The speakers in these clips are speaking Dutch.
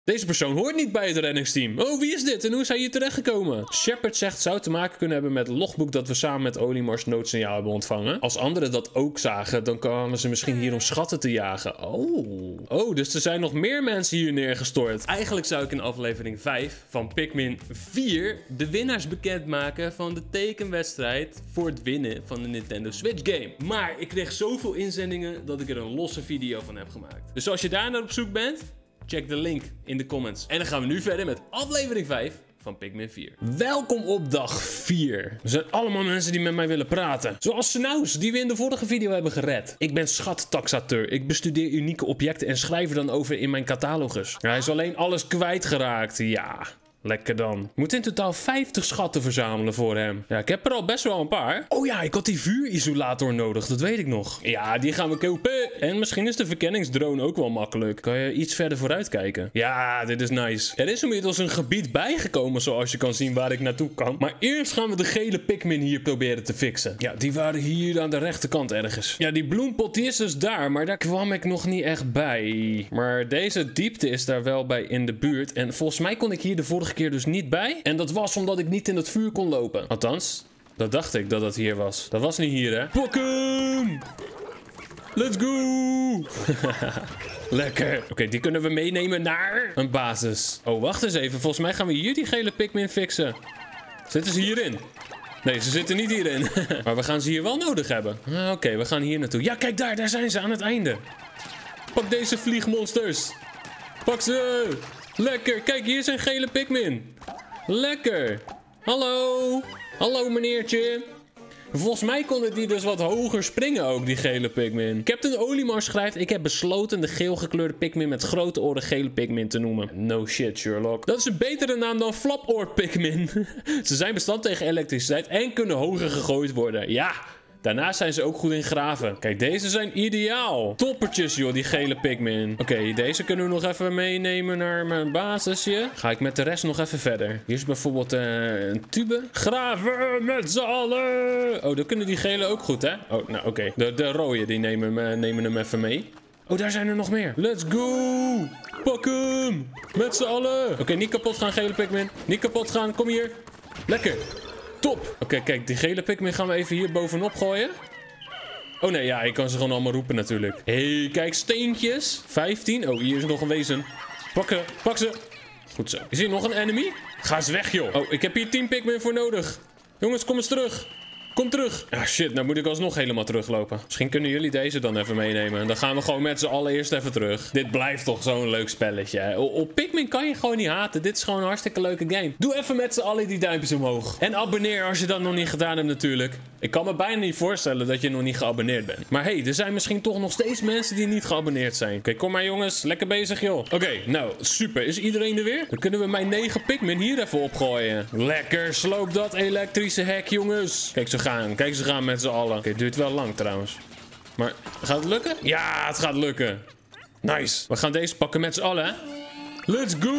Deze persoon hoort niet bij het redningsteam. Oh, wie is dit en hoe is hij hier terechtgekomen? Shepard zegt zou te maken kunnen hebben met het logboek dat we samen met Olimars noodsignaal hebben ontvangen. Als anderen dat ook zagen, dan kwamen ze misschien hier om schatten te jagen. Oh, dus er zijn nog meer mensen hier neergestort. Eigenlijk zou ik in aflevering 5 van Pikmin 4 de winnaars bekendmaken van de tekenwedstrijd voor het winnen van de Nintendo Switch game. Maar ik kreeg zoveel inzendingen dat ik er een losse video van heb gemaakt. Dus als je daar naar op zoek bent, check de link in de comments. En dan gaan we nu verder met aflevering 5 van Pikmin 4. Welkom op dag 4. Er zijn allemaal mensen die met mij willen praten. Zoals Snaus, die we in de vorige video hebben gered. Ik ben schattaxateur. Ik bestudeer unieke objecten en schrijf er dan over in mijn catalogus. Hij is alleen alles kwijtgeraakt. Ja. Lekker dan. Ik moet in totaal 50 schatten verzamelen voor hem. Ja, ik heb er al best wel een paar. Oh ja, ik had die vuurisolator nodig. Dat weet ik nog. Ja, die gaan we kopen. En misschien is de verkenningsdrone ook wel makkelijk. Kan je iets verder vooruit kijken? Ja, dit is nice. Er is inmiddels een gebied bijgekomen, zoals je kan zien waar ik naartoe kan. Maar eerst gaan we de gele Pikmin hier proberen te fixen. Ja, die waren hier aan de rechterkant ergens. Ja, die bloempot die is dus daar, maar daar kwam ik nog niet echt bij. Maar deze diepte is daar wel bij in de buurt. En volgens mij kon ik hier de vorige keer dus niet bij. En dat was omdat ik niet in het vuur kon lopen. Althans, dat dacht ik dat dat hier was. Dat was niet hier, hè? Pokken! Let's go! Lekker. Oké, die kunnen we meenemen naar een basis. Oh, wacht eens even. Volgens mij gaan we hier die gele Pikmin fixen. Zitten ze hierin? Nee, ze zitten niet hierin. Maar we gaan ze hier wel nodig hebben. Oké, we gaan hier naartoe. Ja, kijk daar. Daar zijn ze aan het einde. Pak deze vliegmonsters. Pak ze! Lekker, kijk, hier zijn gele Pikmin. Lekker. Hallo. Hallo, meneertje. Volgens mij konden die dus wat hoger springen ook, die gele Pikmin. Captain Olimar schrijft, ik heb besloten de geel gekleurde Pikmin met grote oren gele Pikmin te noemen. No shit, Sherlock. Dat is een betere naam dan Flapoor Pikmin. Ze zijn bestand tegen elektriciteit en kunnen hoger gegooid worden. Ja. Daarnaast zijn ze ook goed in graven. Kijk, deze zijn ideaal. Toppertjes, joh, die gele Pikmin. Oké, deze kunnen we nog even meenemen naar mijn basisje. Ga ik met de rest nog even verder. Hier is bijvoorbeeld een tube. Graven met z'n allen. Oh, dan kunnen die gele ook goed, hè? Oh, nou, oké. De rode, die nemen hem even mee. Oh, daar zijn er nog meer. Let's go. Pak hem. Met z'n allen. Oké, niet kapot gaan, gele Pikmin. Niet kapot gaan. Kom hier. Lekker. Top! Oké, kijk, die gele Pikmin gaan we even hier bovenop gooien. Oh nee, ja, ik kan ze gewoon allemaal roepen natuurlijk. Hé, kijk, steentjes. 15. Oh, hier is nog een wezen. Pakken, pak ze. Goed zo. Is hier nog een enemy? Ga eens weg, joh. Oh, ik heb hier 10 Pikmin voor nodig. Jongens, kom eens terug. Kom terug. Ah, shit, nou moet ik alsnog helemaal teruglopen. Misschien kunnen jullie deze dan even meenemen. Dan gaan we gewoon met z'n allen eerst even terug. Dit blijft toch zo'n leuk spelletje, hè? Op Pikmin kan je gewoon niet haten. Dit is gewoon een hartstikke leuke game. Doe even met z'n allen die duimpjes omhoog. En abonneer als je dat nog niet gedaan hebt natuurlijk. Ik kan me bijna niet voorstellen dat je nog niet geabonneerd bent. Maar hey, er zijn misschien toch nog steeds mensen die niet geabonneerd zijn. Oké, kom maar jongens. Lekker bezig, joh. Oké, nou, super. Is iedereen er weer? Dan kunnen we mijn 9 Pikmin hier even opgooien. Lekker, sloop dat elektrische hek, jongens. Kijk, ze gaan met z'n allen. Oké, het duurt wel lang trouwens. Maar gaat het lukken? Ja, het gaat lukken. Nice. We gaan deze pakken met z'n allen, hè? Let's go!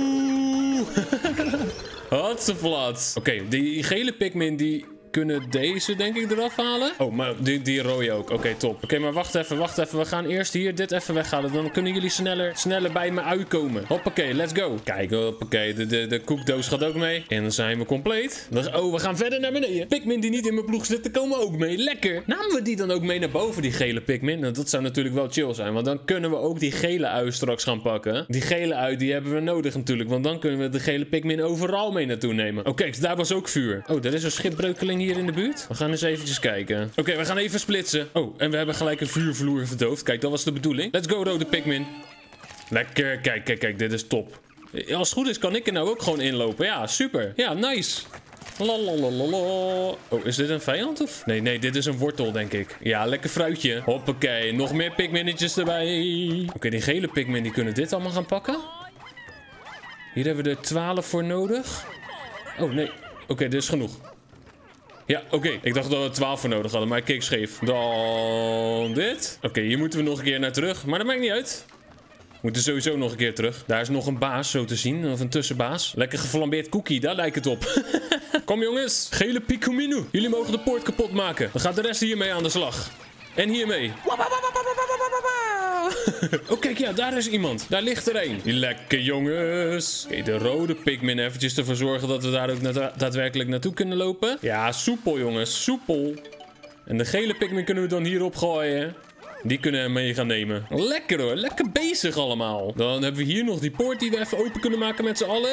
Hatseflats. Oké, die gele Pikmin die kunnen deze denk ik eraf halen. Oh, maar die rode ook. Oké, top. Oké, maar wacht even. We gaan eerst hier dit even weghalen. Dan kunnen jullie sneller bij me uitkomen. Hoppakee, let's go. Kijk, hoppakee. De koekdoos gaat ook mee. En dan zijn we compleet. Oh, we gaan verder naar beneden. Pikmin die niet in mijn ploeg zitten komen ook mee. Lekker. Namen we die dan ook mee naar boven, die gele Pikmin? Nou, dat zou natuurlijk wel chill zijn. Want dan kunnen we ook die gele ui straks gaan pakken. Die gele ui, die hebben we nodig natuurlijk. Want dan kunnen we de gele Pikmin overal mee naartoe nemen. Oh, kijk, daar was ook vuur. Oh, er is een schipbreukeling hier in de buurt. We gaan eens eventjes kijken. Oké, we gaan even splitsen. Oh, en we hebben gelijk een vuurvloer verdoofd. Kijk, dat was de bedoeling. Let's go, rode Pikmin. Lekker. Kijk. Dit is top. Als het goed is, kan ik er nou ook gewoon inlopen. Ja, super. Ja, nice. Lalalala. Oh, is dit een vijand of? Nee, dit is een wortel, denk ik. Ja, lekker fruitje. Hoppakee. Nog meer Pikminnetjes erbij. Oké, die gele Pikmin, die kunnen dit allemaal gaan pakken. Hier hebben we er 12 voor nodig. Oh, nee. Oké, dit is genoeg. Ja, oké. Ik dacht dat we 12 voor nodig hadden, maar ik keek scheef. Dan dit. Oké, hier moeten we nog een keer naar terug. Maar dat maakt niet uit. We moeten sowieso nog een keer terug. Daar is nog een baas, zo te zien. Of een tussenbaas. Lekker geflambeerd cookie, daar lijkt het op. Kom jongens. Gele Pikminu. Jullie mogen de poort kapot maken. Dan gaat de rest hiermee aan de slag. En hiermee. Oh, kijk, ja, daar is iemand. Daar ligt er een. Lekker, jongens. Oké, de rode Pikmin eventjes ervoor zorgen dat we daar ook daadwerkelijk naartoe kunnen lopen. Ja, soepel, jongens. Soepel. En de gele Pikmin kunnen we dan hierop gooien. Die kunnen we mee gaan nemen. Lekker hoor, lekker bezig allemaal. Dan hebben we hier nog die poort die we even open kunnen maken met z'n allen.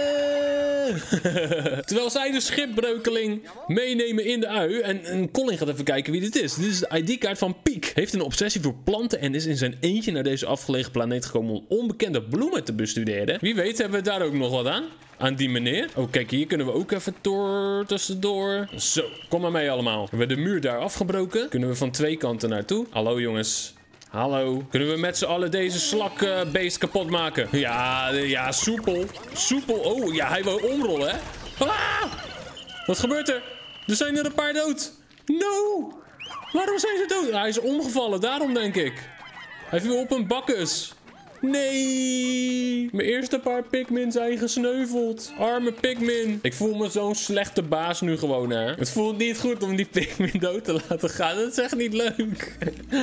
Terwijl zij de schipbreukeling meenemen in de ui. En Colin gaat even kijken wie dit is. Dit is de ID-kaart van Piek. Heeft een obsessie voor planten en is in zijn eentje naar deze afgelegen planeet gekomen om onbekende bloemen te bestuderen. Wie weet hebben we daar ook nog wat aan. Aan die meneer. Oh, kijk, hier kunnen we ook even tussendoor. Zo, kom maar mee allemaal. We hebben de muur daar afgebroken. Kunnen we van twee kanten naartoe. Hallo, jongens. Hallo. Kunnen we met z'n allen deze slakbeest kapot maken? Ja, soepel. Soepel. Oh, ja, hij wil omrollen, hè? Ah! Wat gebeurt er? Er zijn er een paar dood. No! Waarom zijn ze dood? Hij is omgevallen, daarom denk ik. Hij viel op een bakkes. Nee! Mijn eerste paar Pikmin zijn gesneuveld. Arme Pikmin. Ik voel me zo'n slechte baas nu gewoon, hè. Het voelt niet goed om die Pikmin dood te laten gaan. Dat is echt niet leuk.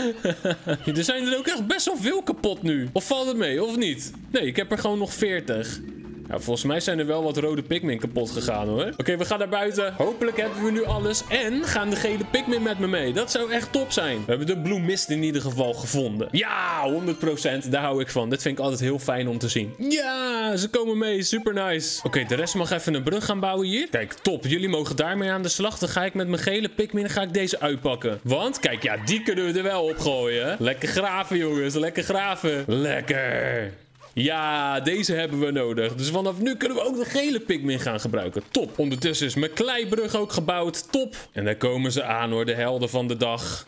Er zijn er ook echt best wel veel kapot nu. Of valt het mee, of niet? Nee, ik heb er gewoon nog 40. Ja, volgens mij zijn er wel wat rode Pikmin kapot gegaan, hoor. Oké, we gaan naar buiten. Hopelijk hebben we nu alles. En gaan de gele Pikmin met me mee. Dat zou echt top zijn. We hebben de Blue Mist in ieder geval gevonden. Ja, 100%. Daar hou ik van. Dit vind ik altijd heel fijn om te zien. Ja, ze komen mee. Super nice. Oké, de rest mag even een brug gaan bouwen hier. Kijk, top. Jullie mogen daarmee aan de slag. Dan ga ik met mijn gele Pikmin deze uitpakken. Want, kijk, ja, die kunnen we er wel opgooien. Lekker graven, jongens. Lekker graven. Lekker. Ja, deze hebben we nodig. Dus vanaf nu kunnen we ook de gele Pikmin gaan gebruiken. Top. Ondertussen is mijn kleibrug ook gebouwd. Top. En daar komen ze aan, hoor. De helden van de dag.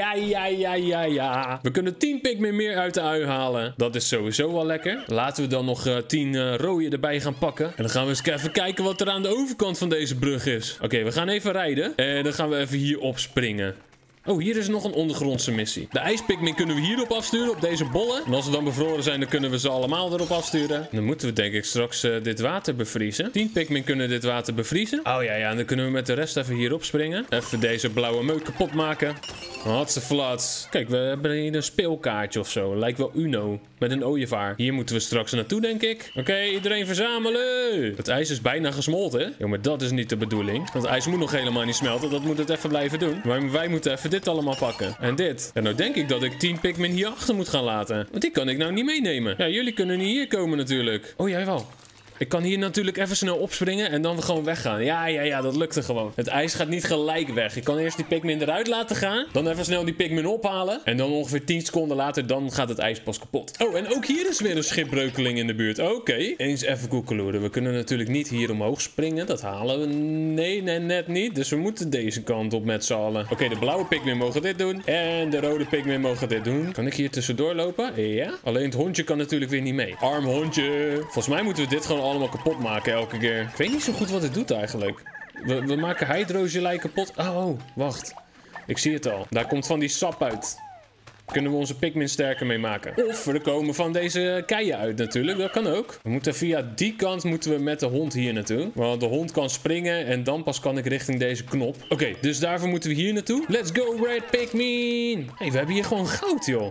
Ja. We kunnen 10 Pikmin meer uit de ui halen. Dat is sowieso wel lekker. Laten we dan nog 10 rode erbij gaan pakken. En dan gaan we eens even kijken wat er aan de overkant van deze brug is. Oké, we gaan even rijden. En dan gaan we even hier opspringen. Oh, hier is nog een ondergrondse missie. De ijspikmin kunnen we hierop afsturen, op deze bollen. En als ze dan bevroren zijn, dan kunnen we ze allemaal erop afsturen. Dan moeten we denk ik straks dit water bevriezen. 10 pikmin kunnen dit water bevriezen. Oh ja, en dan kunnen we met de rest even hierop springen. Even deze blauwe meuk kapot maken. Hatseflats. Kijk, we hebben hier een speelkaartje of zo. Lijkt wel Uno. Met een ooievaar. Hier moeten we straks naartoe, denk ik. Oké, iedereen verzamelen. Het ijs is bijna gesmolten. Ja, maar dat is niet de bedoeling. Want het ijs moet nog helemaal niet smelten. Dat moet het even blijven doen. Maar wij moeten even dit allemaal pakken. En dit. En nou denk ik dat ik 10 pikmin hier achter moet gaan laten. Want die kan ik nou niet meenemen. Ja, jullie kunnen niet hier komen natuurlijk. Oh, jij wel. Ik kan hier natuurlijk even snel opspringen en dan gewoon weggaan. Ja, dat lukte gewoon. Het ijs gaat niet gelijk weg. Ik kan eerst die pikmin eruit laten gaan. Dan even snel die pikmin ophalen. En dan ongeveer 10 seconden later, dan gaat het ijs pas kapot. Oh, en ook hier is weer een schipbreukeling in de buurt. Oké. Eens even koekeloeren. We kunnen natuurlijk niet hier omhoog springen. Dat halen we. Nee, net niet. Dus we moeten deze kant op met z'n allen. Oké, de blauwe pikmin mogen dit doen. En de rode pikmin mogen dit doen. Kan ik hier tussendoor lopen? Ja. Alleen het hondje kan natuurlijk weer niet mee. Arm hondje. Volgens mij moeten we dit gewoon allemaal kapot maken elke keer. Ik weet niet zo goed wat het doet eigenlijk. We maken hydrogelei kapot. Oh, wacht. Ik zie het al. Daar komt van die sap uit. Kunnen we onze pikmin sterker mee maken. Of er komen van deze keien uit natuurlijk. Dat kan ook. We moeten via die kant met de hond hier naartoe. Want de hond kan springen en dan pas kan ik richting deze knop. Oké, dus daarvoor moeten we hier naartoe. Let's go, red pikmin. Hey, we hebben hier gewoon goud, joh.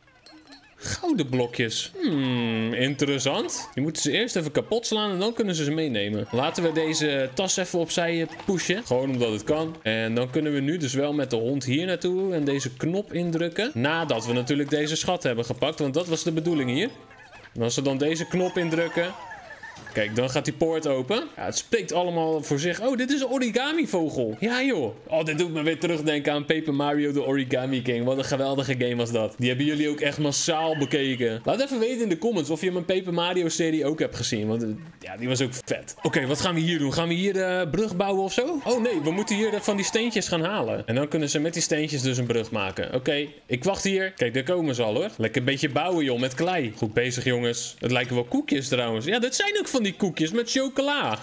Gouden blokjes. Interessant. Die moeten ze eerst even kapot slaan en dan kunnen ze meenemen. Laten we deze tas even opzij pushen. Gewoon omdat het kan. En dan kunnen we nu dus wel met de hond hier naartoe en deze knop indrukken. Nadat we natuurlijk deze schat hebben gepakt, want dat was de bedoeling hier. En als we dan deze knop indrukken... Kijk, dan gaat die poort open. Ja, het spreekt allemaal voor zich. Oh, dit is een origami-vogel. Ja, joh. Oh, dit doet me weer terugdenken aan Paper Mario The Origami King. Wat een geweldige game was dat. Die hebben jullie ook echt massaal bekeken. Laat even weten in de comments of je mijn Paper Mario-serie ook hebt gezien. Want ja, die was ook vet. Oké, wat gaan we hier doen? Gaan we hier brug bouwen of zo? Oh nee, we moeten hier van die steentjes gaan halen. En dan kunnen ze met die steentjes dus een brug maken. Oké, ik wacht hier. Kijk, daar komen ze al, hoor. Lekker een beetje bouwen, joh, met klei. Goed bezig, jongens. Het lijken wel koekjes trouwens. Ja, dit zijn ook van die koekjes met chocola.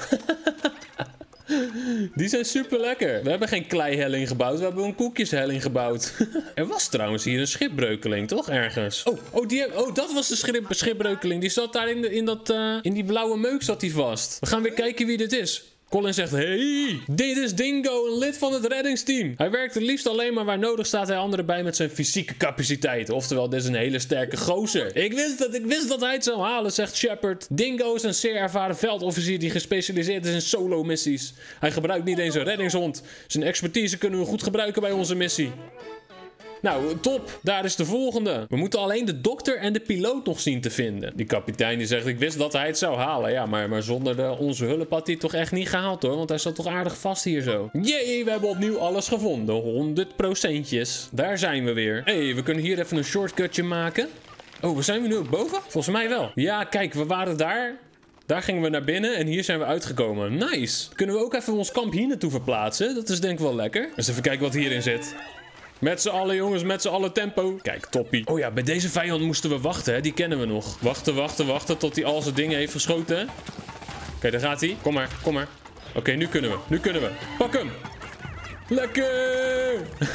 Die zijn super lekker. We hebben geen kleihelling gebouwd. We hebben een koekjeshelling gebouwd. Er was trouwens hier een schipbreukeling, toch? Ergens. Oh, dat was de schipbreukeling. Die zat daar in die blauwe meuk zat die vast. We gaan weer kijken wie dit is. Colin zegt, hey, dit is Dingo, een lid van het reddingsteam. Hij werkt het liefst alleen maar waar nodig, staat hij anderen bij met zijn fysieke capaciteiten. Oftewel, dit is een hele sterke gozer. Ik wist dat hij het zou halen, zegt Shepard. Dingo is een zeer ervaren veldofficier die gespecialiseerd is in solo-missies. Hij gebruikt niet eens een reddingshond. Zijn expertise kunnen we goed gebruiken bij onze missie. Nou, top. Daar is de volgende. We moeten alleen de dokter en de piloot nog zien te vinden. Die kapitein die zegt, ik wist dat hij het zou halen. Ja, maar zonder onze hulp had hij het toch echt niet gehaald hoor. Want hij zat toch aardig vast hier zo. Jee, we hebben opnieuw alles gevonden. 100%. Daar zijn we weer. Hé, we kunnen hier even een shortcutje maken. Oh, zijn we nu ook boven? Volgens mij wel. Ja, kijk, we waren daar. Daar gingen we naar binnen en hier zijn we uitgekomen. Nice. Kunnen we ook even ons kamp hier naartoe verplaatsen? Dat is denk ik wel lekker. Dus even kijken wat hierin zit. Met z'n allen jongens, met z'n allen tempo. Kijk, toppie. Oh ja, bij deze vijand moesten we wachten, hè. Die kennen we nog. Wachten tot hij al zijn dingen heeft geschoten. Oké, daar gaat hij. Kom maar. Oké, nu kunnen we. Pak hem. Lekker.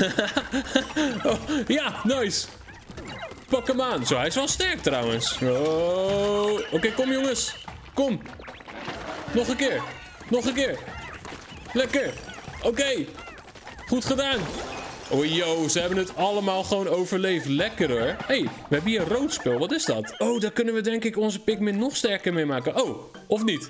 Oh, ja, nice. Pak hem aan. Zo, hij is wel sterk trouwens. Oh. Oké, kom jongens. Kom. Nog een keer. Lekker. Oké. Goed gedaan. Oh yo, ze hebben het allemaal gewoon overleefd. Lekker hoor. Hé, we hebben hier een rood spul. Wat is dat? Oh, daar kunnen we denk ik onze Pikmin nog sterker mee maken. Oh, of niet?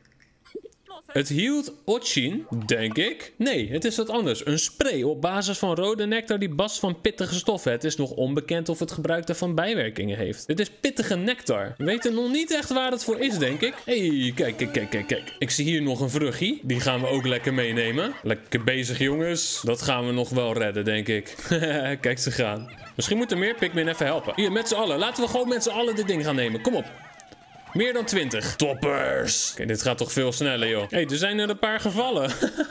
Het hield Ochin, denk ik. Nee, het is wat anders. Een spray op basis van rode nectar die bast van pittige stoffen. Het is nog onbekend of het gebruik daarvan bijwerkingen heeft. Het is pittige nectar. We weten nog niet echt waar het voor is, denk ik. Hé, kijk. Ik zie hier nog een vruchtje. Die gaan we ook lekker meenemen. Lekker bezig, jongens. Dat gaan we nog wel redden, denk ik. Kijk, ze gaan. Misschien moeten meer Pikmin even helpen. Hier, met z'n allen. Laten we gewoon met z'n allen dit ding gaan nemen. Kom op. Meer dan 20. Toppers. Oké, dit gaat toch veel sneller, joh. Hé, er zijn er een paar gevallen.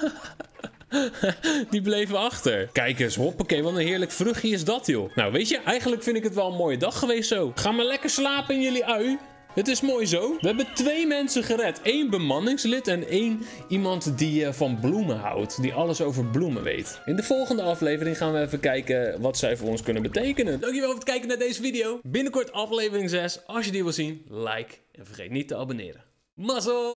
Die bleven achter. Kijk eens, hoppakee, wat een heerlijk vruchtje is dat, joh. Nou, weet je, eigenlijk vind ik het wel een mooie dag geweest zo. Ga maar lekker slapen in jullie ui. Het is mooi zo. We hebben 2 mensen gered. 1 bemanningslid en 1 iemand die van bloemen houdt. Die alles over bloemen weet. In de volgende aflevering gaan we even kijken wat zij voor ons kunnen betekenen. Dankjewel voor het kijken naar deze video. Binnenkort aflevering 6. Als je die wil zien, like en vergeet niet te abonneren. Mazzel!